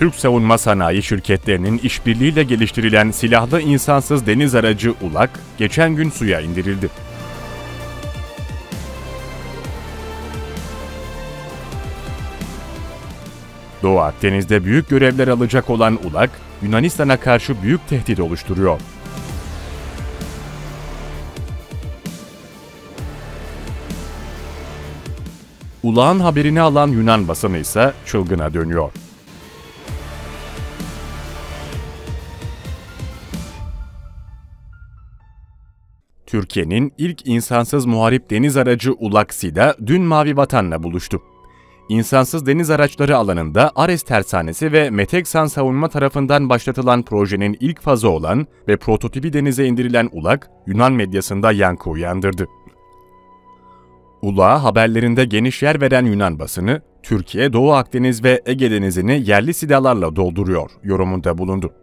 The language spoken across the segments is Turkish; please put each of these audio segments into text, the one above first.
Türk savunma sanayi şirketlerinin işbirliğiyle geliştirilen silahlı insansız deniz aracı ULAK, geçen gün suya indirildi. Doğu Akdeniz'de büyük görevler alacak olan ULAK, Yunanistan'a karşı büyük tehdit oluşturuyor. ULAK'ın haberini alan Yunan basını ise çılgına dönüyor. Türkiye'nin ilk insansız muharip deniz aracı ULAK SİDA dün Mavi Vatan'la buluştu. İnsansız deniz araçları alanında Ares Tersanesi ve Meteksan Savunma tarafından başlatılan projenin ilk fazı olan ve prototipi denize indirilen ULAK, Yunan medyasında yankı uyandırdı. ULAK'a haberlerinde geniş yer veren Yunan basını, Türkiye, Doğu Akdeniz ve Ege Denizi'ni yerli SİDA'larla dolduruyor yorumunda bulundu.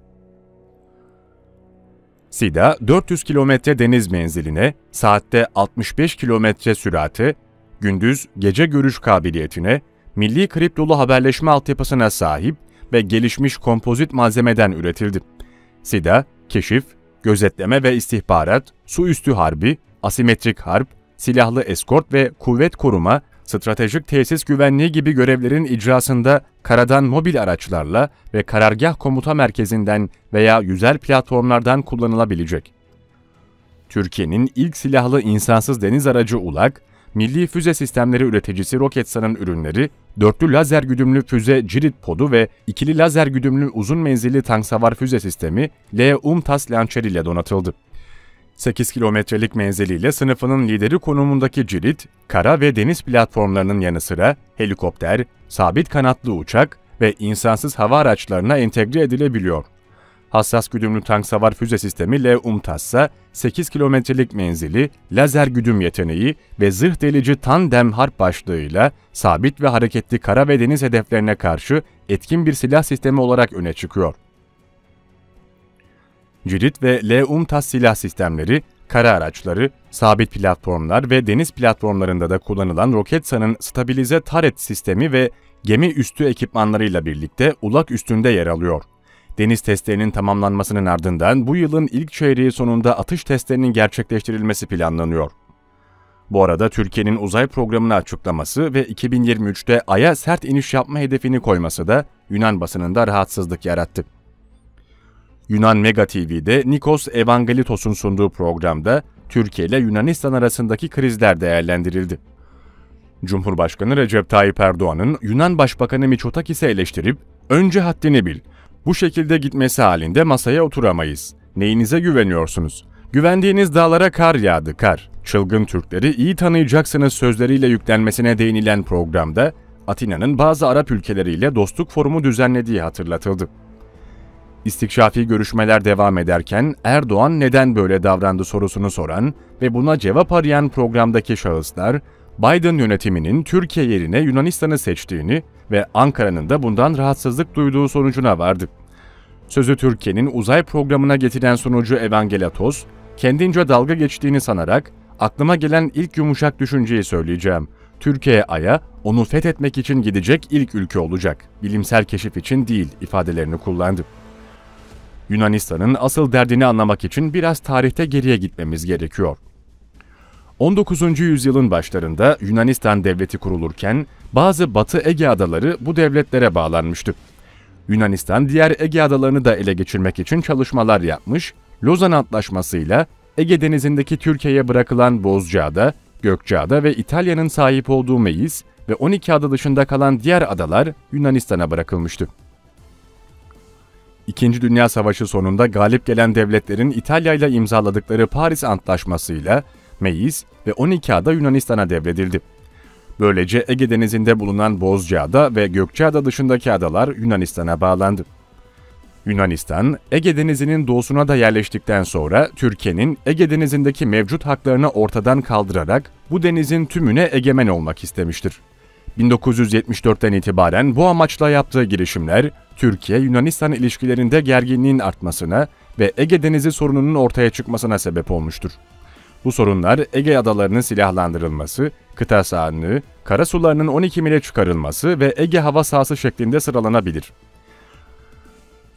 SİDA, 400 kilometre deniz menziline, saatte 65 kilometre sürate, gündüz gece görüş kabiliyetine, milli kriptolu haberleşme altyapısına sahip ve gelişmiş kompozit malzemeden üretildi. SİDA, keşif, gözetleme ve istihbarat, su üstü harbi, asimetrik harp, silahlı eskort ve kuvvet koruma, stratejik tesis güvenliği gibi görevlerin icrasında karadan mobil araçlarla ve karargah komuta merkezinden veya yüzer platformlardan kullanılabilecek. Türkiye'nin ilk silahlı insansız deniz aracı ULAK, Milli Füze Sistemleri üreticisi Roketsan'ın ürünleri, dörtlü lazer güdümlü füze Cirit podu ve ikili lazer güdümlü uzun menzilli tanksavar füze sistemi L-UMTAS lançer ile donatıldı. 8 kilometrelik menziliyle sınıfının lideri konumundaki Cirit, kara ve deniz platformlarının yanı sıra helikopter, sabit kanatlı uçak ve insansız hava araçlarına entegre edilebiliyor. Hassas güdümlü tanksavar füze sistemi L-UMTAS ise 8 kilometrelik menzili, lazer güdüm yeteneği ve zırh delici tandem harp başlığıyla sabit ve hareketli kara ve deniz hedeflerine karşı etkin bir silah sistemi olarak öne çıkıyor. Cirit ve L-UMTAS silah sistemleri, kara araçları, sabit platformlar ve deniz platformlarında da kullanılan Roketsan'ın stabilize turret sistemi ve gemi üstü ekipmanlarıyla birlikte ULAK üstünde yer alıyor. Deniz testlerinin tamamlanmasının ardından bu yılın ilk çeyreği sonunda atış testlerinin gerçekleştirilmesi planlanıyor. Bu arada Türkiye'nin uzay programını açıklaması ve 2023'te Ay'a sert iniş yapma hedefini koyması da Yunan basınında rahatsızlık yarattı. Yunan Mega TV'de Nikos Evangelitos'un sunduğu programda Türkiye ile Yunanistan arasındaki krizler değerlendirildi. Cumhurbaşkanı Recep Tayyip Erdoğan'ın Yunan Başbakanı Mitsotakis'i eleştirip "Önce haddini bil. Bu şekilde gitmesi halinde masaya oturamayız. Neyinize güveniyorsunuz? Güvendiğiniz dağlara kar yağdı, kar. Çılgın Türkleri iyi tanıyacaksınız" sözleriyle yüklenmesine değinilen programda Atina'nın bazı Arap ülkeleriyle dostluk forumu düzenlediği hatırlatıldı. İstikşafi görüşmeler devam ederken Erdoğan neden böyle davrandı sorusunu soran ve buna cevap arayan programdaki şahıslar, Biden yönetiminin Türkiye yerine Yunanistan'ı seçtiğini ve Ankara'nın da bundan rahatsızlık duyduğu sonucuna vardı. Sözü Türkiye'nin uzay programına getiren sunucu Evangelatos, kendince dalga geçtiğini sanarak, "Aklıma gelen ilk yumuşak düşünceyi söyleyeceğim. Türkiye Ay'a onu fethetmek için gidecek ilk ülke olacak. Bilimsel keşif için değil" ifadelerini kullandı. Yunanistan'ın asıl derdini anlamak için biraz tarihte geriye gitmemiz gerekiyor. 19. yüzyılın başlarında Yunanistan devleti kurulurken bazı Batı Ege adaları bu devletlere bağlanmıştı. Yunanistan diğer Ege adalarını da ele geçirmek için çalışmalar yapmış, Lozan Antlaşması'yla Ege Denizi'ndeki Türkiye'ye bırakılan Bozcaada, Gökçeada ve İtalya'nın sahip olduğu Meis ve 12 ada dışında kalan diğer adalar Yunanistan'a bırakılmıştı. İkinci Dünya Savaşı sonunda galip gelen devletlerin İtalya ile imzaladıkları Paris Antlaşması'yla Meis ve 12 ada Yunanistan'a devredildi. Böylece Ege Denizi'nde bulunan Bozcaada ve Gökçeada dışındaki adalar Yunanistan'a bağlandı. Yunanistan, Ege Denizi'nin doğusuna da yerleştikten sonra Türkiye'nin Ege Denizi'ndeki mevcut haklarını ortadan kaldırarak bu denizin tümüne egemen olmak istemiştir. 1974'ten itibaren bu amaçla yaptığı girişimler, Türkiye-Yunanistan ilişkilerinde gerginliğin artmasına ve Ege Denizi sorununun ortaya çıkmasına sebep olmuştur. Bu sorunlar Ege adalarının silahlandırılması, kıta sahanlığı, karasularının 12 mile çıkarılması ve Ege hava sahası şeklinde sıralanabilir.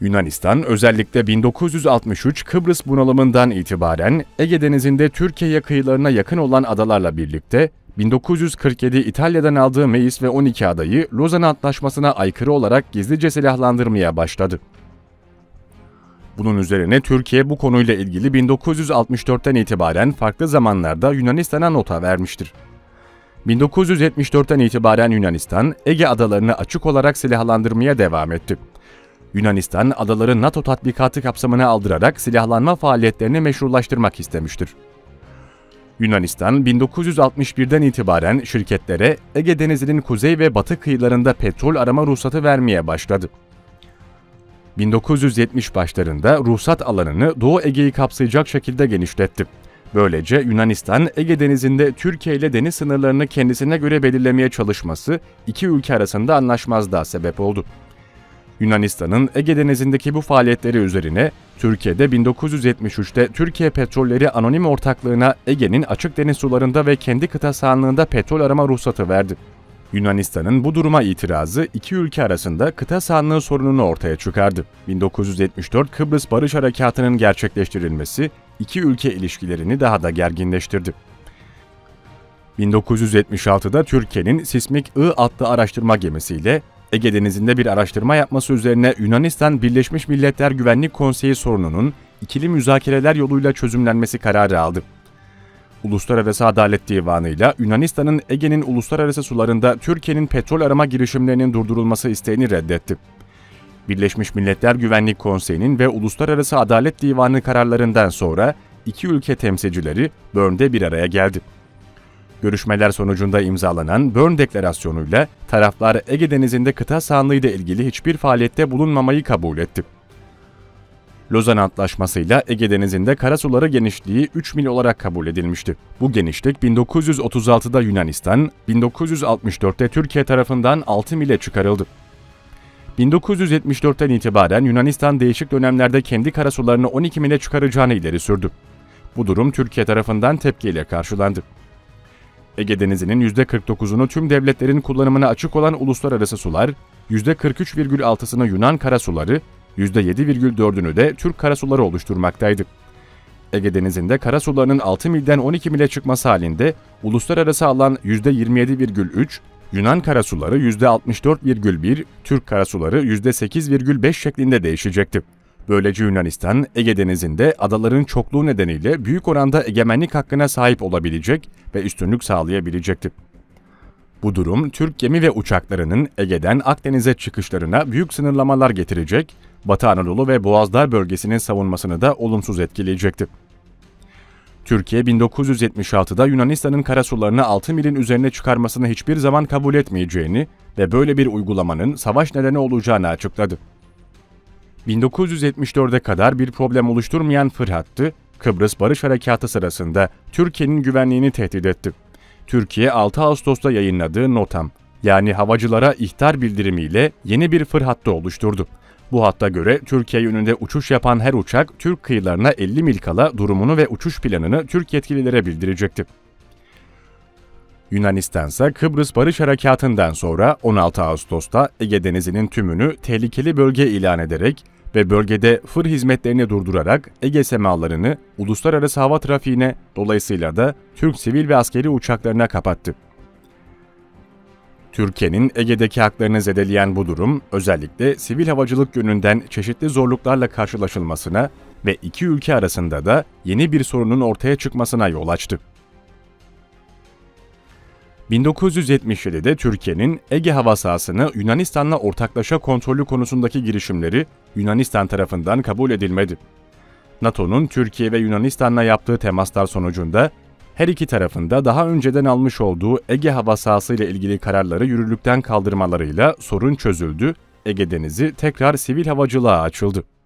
Yunanistan özellikle 1963 Kıbrıs bunalımından itibaren Ege Denizi'nde Türkiye kıyılarına yakın olan adalarla birlikte 1947 İtalya'dan aldığı Meis ve 12 adayı Lozan Antlaşması'na aykırı olarak gizlice silahlandırmaya başladı. Bunun üzerine Türkiye bu konuyla ilgili 1964'ten itibaren farklı zamanlarda Yunanistan'a nota vermiştir. 1974'ten itibaren Yunanistan, Ege adalarını açık olarak silahlandırmaya devam etti. Yunanistan, adaları NATO tatbikatı kapsamına aldırarak silahlanma faaliyetlerini meşrulaştırmak istemiştir. Yunanistan, 1961'den itibaren şirketlere Ege Denizi'nin kuzey ve batı kıyılarında petrol arama ruhsatı vermeye başladı. 1970 başlarında ruhsat alanını Doğu Ege'yi kapsayacak şekilde genişletti. Böylece Yunanistan, Ege Denizi'nde Türkiye ile deniz sınırlarını kendisine göre belirlemeye çalışması iki ülke arasında anlaşmazlığa sebep oldu. Yunanistan'ın Ege Denizi'ndeki bu faaliyetleri üzerine Türkiye'de 1973'te Türkiye Petrolleri Anonim Ortaklığı'na Ege'nin açık deniz sularında ve kendi kıta sahanlığında petrol arama ruhsatı verdi. Yunanistan'ın bu duruma itirazı iki ülke arasında kıta sahanlığı sorununu ortaya çıkardı. 1974 Kıbrıs Barış Harekatı'nın gerçekleştirilmesi iki ülke ilişkilerini daha da gerginleştirdi. 1976'da Türkiye'nin Sismik I adlı araştırma gemisiyle Ege Denizi'nde bir araştırma yapması üzerine Yunanistan Birleşmiş Milletler Güvenlik Konseyi sorununun ikili müzakereler yoluyla çözümlenmesi kararı aldı. Uluslararası Adalet Divanı ile Yunanistan'ın Ege'nin uluslararası sularında Türkiye'nin petrol arama girişimlerinin durdurulması isteğini reddetti. Birleşmiş Milletler Güvenlik Konseyi'nin ve Uluslararası Adalet Divanı kararlarından sonra iki ülke temsilcileri Bern'de bir araya geldi. Görüşmeler sonucunda imzalanan Bern Deklarasyonu'yla taraflar Ege Denizi'nde kıta sahanlığıyla ilgili hiçbir faaliyette bulunmamayı kabul etti. Lozan Antlaşması'yla Ege Denizi'nde karasuları genişliği 3 mil olarak kabul edilmişti. Bu genişlik 1936'da Yunanistan, 1964'te Türkiye tarafından 6 mile çıkarıldı. 1974'ten itibaren Yunanistan değişik dönemlerde kendi karasularını 12 mile çıkaracağını ileri sürdü. Bu durum Türkiye tarafından tepkiyle karşılandı. Ege Denizi'nin %49'unu tüm devletlerin kullanımına açık olan uluslararası sular, %43,6'sını Yunan karasuları, %7,4'ünü de Türk karasuları oluşturmaktaydı. Ege Denizi'nde karasularının 6 milden 12 mile çıkması halinde uluslararası alan %27,3, Yunan karasuları %64,1, Türk karasuları %8,5 şeklinde değişecekti. Böylece Yunanistan, Ege Denizi'nde adaların çokluğu nedeniyle büyük oranda egemenlik hakkına sahip olabilecek ve üstünlük sağlayabilecekti. Bu durum, Türk gemi ve uçaklarının Ege'den Akdeniz'e çıkışlarına büyük sınırlamalar getirecek, Batı Anadolu ve Boğazlar bölgesinin savunmasını da olumsuz etkileyecekti. Türkiye, 1976'da Yunanistan'ın karasularını 6 milin üzerine çıkarmasını hiçbir zaman kabul etmeyeceğini ve böyle bir uygulamanın savaş nedeni olacağını açıkladı. 1974'e kadar bir problem oluşturmayan Fır Hattı, Kıbrıs Barış Harekatı sırasında Türkiye'nin güvenliğini tehdit etti. Türkiye 6 Ağustos'ta yayınladığı NOTAM, yani havacılara ihtar bildirimiyle yeni bir Fır Hattı oluşturdu. Bu hatta göre Türkiye yönünde uçuş yapan her uçak Türk kıyılarına 50 mil kala durumunu ve uçuş planını Türk yetkililere bildirecekti. Yunanistan ise Kıbrıs Barış Harekatı'ndan sonra 16 Ağustos'ta Ege Denizi'nin tümünü tehlikeli bölge ilan ederek ve bölgede fır hizmetlerini durdurarak Ege semalarını uluslararası hava trafiğine, dolayısıyla da Türk sivil ve askeri uçaklarına kapattı. Türkiye'nin Ege'deki haklarını zedeleyen bu durum, özellikle sivil havacılık yönünden çeşitli zorluklarla karşılaşılmasına ve iki ülke arasında da yeni bir sorunun ortaya çıkmasına yol açtı. 1977'de Türkiye'nin Ege hava sahasını Yunanistan'la ortaklaşa kontrolü konusundaki girişimleri Yunanistan tarafından kabul edilmedi. NATO'nun Türkiye ve Yunanistan'la yaptığı temaslar sonucunda her iki tarafında daha önceden almış olduğu Ege hava sahası ile ilgili kararları yürürlükten kaldırmalarıyla sorun çözüldü, Ege Denizi tekrar sivil havacılığa açıldı.